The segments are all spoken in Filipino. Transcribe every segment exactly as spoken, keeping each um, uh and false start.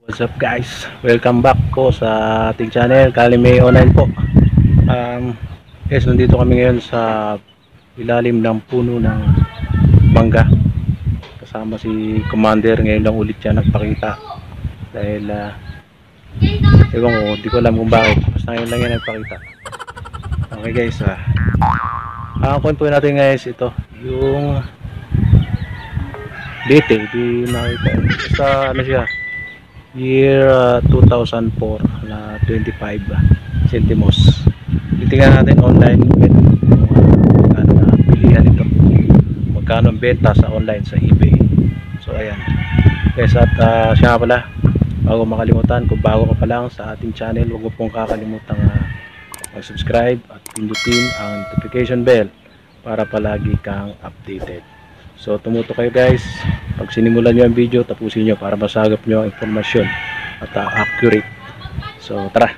What's up guys? Welcome back po sa ating channel, Kalime Online po. Um, yes, nandito kami ngayon sa ilalim ng puno ng mangga. Kasama si Commander, ngayon lang ulit siya nagpakita. Dahil, uh, ewan ko, hindi ko alam kung bakit. Basta ngayon lang yan nagpakita. Okay guys, ah. Ang kwento natin guys, ito, yung date, eh, di makita. Basta ano siya, year uh, two thousand four na twenty-five centimos. Titingnan natin online kung magkano na bilihan ito, magkano ang benta sa online sa eBay. So ayan guys, at uh, siya nga pala, bago makalimutan, kung bago ka pa lang sa ating channel, huwag mo pong kakalimutan uh, mag subscribe at pindutin ang notification bell para palagi kang updated. So tumuto kayo guys, pag sinimulan nyo ang video, tapusin nyo para masagap nyo ang informasyon at uh, accurate. So tara.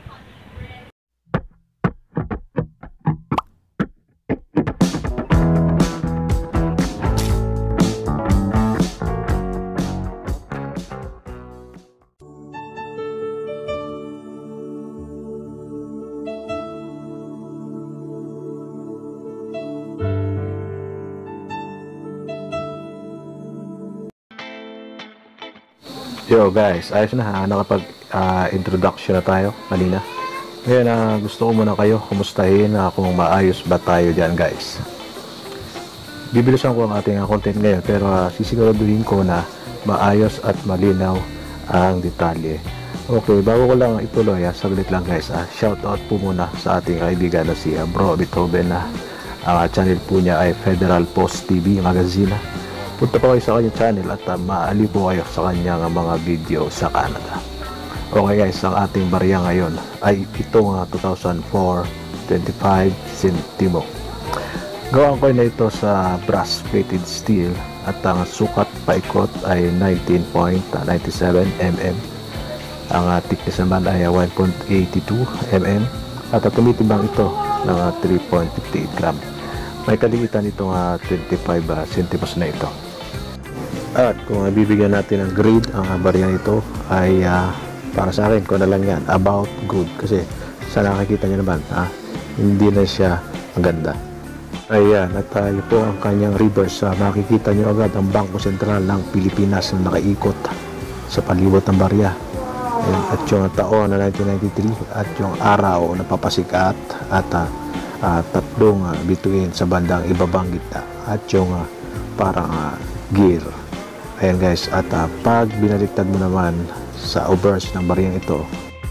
Yo guys, ayos na ha, nakapag uh, introduction na tayo kanina. Ngayon uh, gusto ko muna kayo kumustahin uh, kung maayos ba tayo dyan guys. Bibilisan ko ang ating uh, content ngayon, pero uh, sisiguraduhin ko na maayos at malinaw ang detalye. Okay, bago ko lang ituloy, uh, saglit lang guys, uh, shout out po muna sa ating kaibigan na si uh, Bro Beethoven. uh, Ang uh, channel po niya ay Federal Post T V Magazine. Punta po kayo sa kanyang channel at uh, maali po kayo sa kanyang uh, mga video sa Canada. Okay guys, ang ating barya ngayon ay itong uh, two thousand four twenty-five centimo. Gawaan ko na ito sa brass plated steel at ang sukat paikot ay nineteen point nine seven millimeters. Ang uh, thickness naman ay one point eight two millimeters at uh, tumitimbang ito ng uh, three point five eight gram. May kaliitan itong uh, twenty-five uh, centimos na ito. At kung uh, bibigyan natin ng grade, ang uh, barya nito ay uh, para sa akin, kung na lang yan, about good. Kasi sa nakikita nyo naman, ah, hindi na siya maganda. Ayan, at tayo uh, po ang kanyang reverse. Uh, makikita nyo agad ang Bangko Sentral ng Pilipinas na nakaikot sa palibot ng barya. Ayan, at yung taon na nineteen ninety-three at yung araw na papasikat at uh, uh, tatlong uh, bituin sa bandang ibabang gitna at yung uh, parang uh, gear. Ayan guys, at uh, pag binaliktad mo naman sa obverse ng bariyang ito,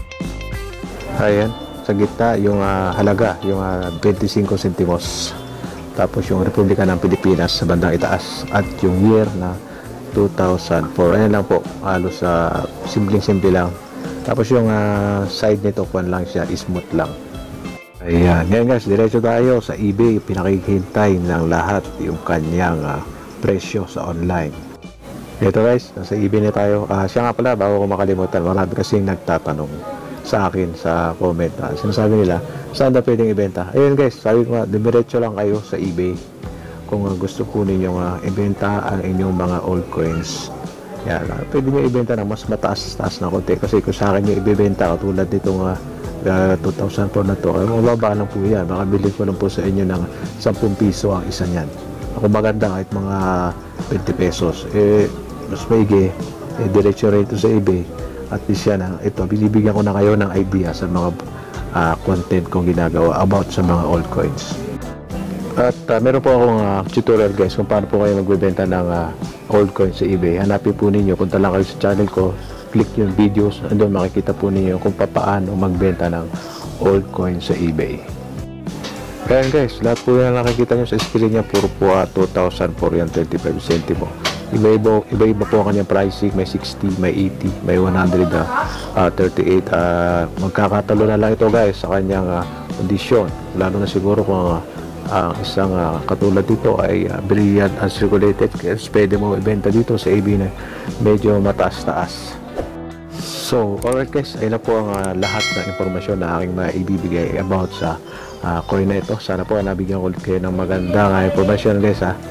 ayan, sa gitna yung uh, halaga, yung uh, twenty-five centimos. Tapos yung Republika ng Pilipinas sa bandang itaas at yung year na two thousand four. Ayan lang po, halos uh, simpleng-simple lang. Tapos yung uh, side nito, kuwan lang siya, smooth lang. Ayan, ngayon guys, diretso tayo sa eBay. Pinakikintay ng lahat yung kanyang uh, presyo sa online. Dito guys, nasa eBay na tayo. Uh, siya nga pala, bago ko makalimutan, marami kasing nagtatanong sa akin sa comment. Uh, sinasabi nila, saan na pwedeng ibenta? Ayun guys, sabi ko nga, diretso lang kayo sa eBay. Kung uh, gusto po ninyong uh, ibenta ang inyong mga old coins. Yan, uh, pwede nyo ibenta ng mas mataas-taas na konti. Kasi kung sa akin nyo ibibenta, tulad nitong uh, uh, two thousand four na to, ay mababa lang po yan. Makabili ko lang po sa inyo ng ten piso ang isa niyan. Ako maganda kahit mga twenty pesos. Eh, mas maigi, eh, diretso rin ito sa eBay. At least yan, ito, binibigyan ko na kayo ng idea sa mga uh, content kong ginagawa about sa mga old coins. At uh, meron po akong uh, tutorial guys kung paano po kayo magbebenta ng uh, old coins sa eBay. Hanapin po ninyo, punta lang kayo sa channel ko, click yung videos, andun makikita po ninyo kung paano magbenta ng old coins sa eBay. Kaya guys, lahat po yan nakikita nyo sa screen niya, puro po uh, two thousand four yan, twenty-five centimo. Iba-iba, iba-iba po ang kanyang pricing, may sixty, may eighty, may one thirty-eight. Uh, magkakatalo na lang ito guys sa kanyang uh, kondisyon. Lalo na siguro kung uh, ang isang uh, katulad dito ay uh, brilliant uncirculated. Kaya pwede mo ibenta dito sa eBay na medyo mataas-taas. So, alright guys, ayun na po ang uh, lahat ng impormasyon na aking maibibigay about sa uh, coin na ito. Sana po nabigyan ko ulit kayo ng magandang uh, impormasyon guys ha.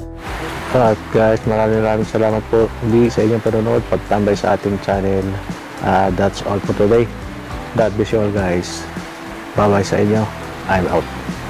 At guys, maraming maraming salamat po muli sa inyong panonood, pagtambay sa ating channel. Uh, that's all for today. God bless you all guys. Bye bye sa inyo. I'm out.